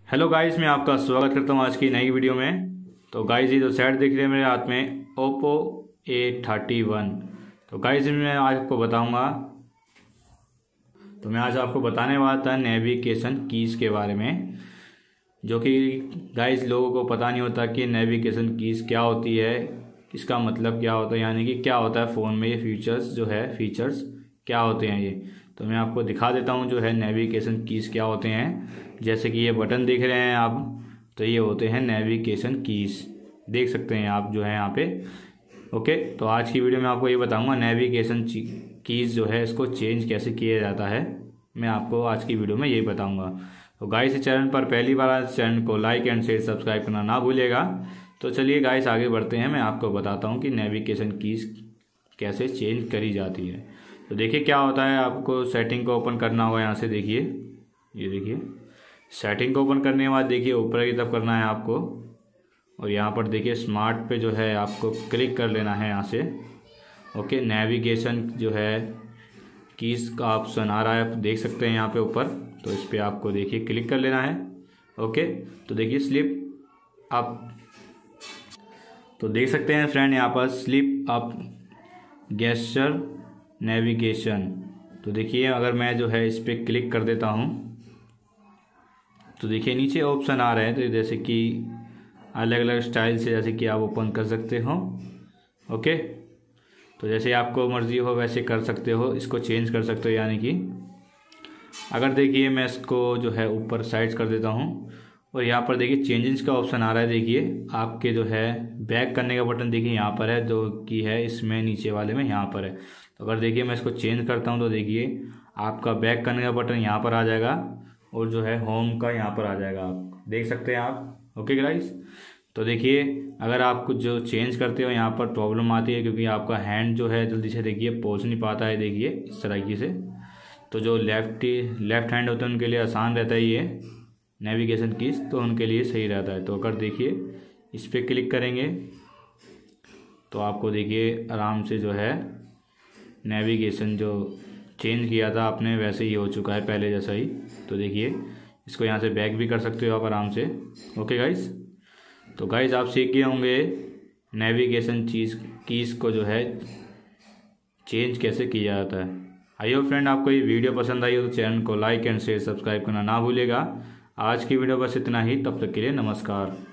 Hello guys, मैं आपका स्वागत करता हूं आज की नई वीडियो में। तो गाइस, ये जो सेट दिख रहे हैं मेरे हाथ में, ओप्पो A31। तो गाइस, मैं आज आपको बताऊंगा मैं आज आपको बताने वाला था नेविगेशन कीज़ के बारे में, जो कि गाइस लोगों को पता नहीं होता कि नेविगेशन कीज़ क्या होती है, इसका मतलब क्या होता है, यानी कि क्या होता है फ़ोन में ये फीचर्स क्या होते हैं ये। तो मैं आपको दिखा देता हूँ जो है नेविगेशन कीज़ क्या होते हैं। जैसे कि ये बटन देख रहे हैं आप, तो ये होते हैं नेविगेशन कीज़, देख सकते हैं आप जो है यहाँ पे। ओके, तो आज की वीडियो में आपको ये बताऊंगा नेविगेशन कीज़ जो है इसको चेंज कैसे किया जाता है, मैं आपको आज की वीडियो में यही बताऊंगा। तो गाइस, इस चैनल पर पहली बार चैनल को लाइक एंड शेयर सब्सक्राइब करना ना भूलिएगा। तो चलिए गाइस, आगे बढ़ते हैं। मैं आपको बताता हूँ कि नेविगेशन कीज़ कैसे चेंज करी जाती है। तो देखिए क्या होता है, आपको सेटिंग को ओपन करना होगा। यहाँ से देखिए, ये देखिए सेटिंग को ओपन करने के बाद देखिए ऊपर की तरफ करना है आपको, और यहाँ पर देखिए स्मार्ट पे जो है आपको क्लिक कर लेना है यहाँ से। ओके, नेविगेशन जो है कीज़ का ऑप्शन आ रहा है, आप देख सकते हैं यहाँ पे ऊपर। तो इस पर आपको देखिए क्लिक कर लेना है। ओके, तो देखिए स्लिप अप, तो देख सकते हैं फ्रेंड यहाँ पर स्लिप अप गेस्चर नेविगेशन। तो देखिए अगर मैं जो है इस पर क्लिक कर देता हूँ तो देखिए नीचे ऑप्शन आ रहे हैं, तो जैसे कि अलग अलग स्टाइल से जैसे कि आप ओपन कर सकते हो। ओके, तो जैसे आपको मर्ज़ी हो वैसे कर सकते हो, इसको चेंज कर सकते हो। यानी कि अगर देखिए मैं इसको जो है ऊपर साइड कर देता हूँ, और यहाँ पर देखिए चेंजेस का ऑप्शन आ रहा है। देखिए आपके जो है बैक करने का बटन देखिए यहाँ पर है, जो कि है इसमें नीचे वाले में यहाँ पर है। तो अगर देखिए मैं इसको चेंज करता हूँ तो देखिए आपका बैक करने का बटन यहाँ पर आ जाएगा, और जो है होम का यहाँ पर आ जाएगा, आप देख सकते हैं आप। ओके गाइस, तो देखिए अगर आप कुछ जो चेंज करते हो यहाँ पर प्रॉब्लम आती है, क्योंकि आपका हैंड जो है जल्दी से देखिए पहुँच नहीं पाता है, देखिए इस तरीके से। तो जो लेफ्ट हैंड होते हैं उनके लिए आसान रहता है ये नेविगेशन कीज़, तो उनके लिए सही रहता है। तो अगर देखिए इस पर क्लिक करेंगे तो आपको देखिए आराम से जो है नेविगेशन जो चेंज किया था आपने वैसे ही हो चुका है पहले जैसा ही। तो देखिए इसको यहाँ से बैक भी कर सकते हो आप आराम से। ओके गाइस, तो गाइस आप सीख गए होंगे नेविगेशन कीज़ को जो है चेंज कैसे किया जाता है। आई होप फ्रेंड आपको ये वीडियो पसंद आई हो तो चैनल को लाइक एंड शेयर सब्सक्राइब करना ना भूलिएगा। आज की वीडियो बस इतना ही, तब तक के लिए नमस्कार।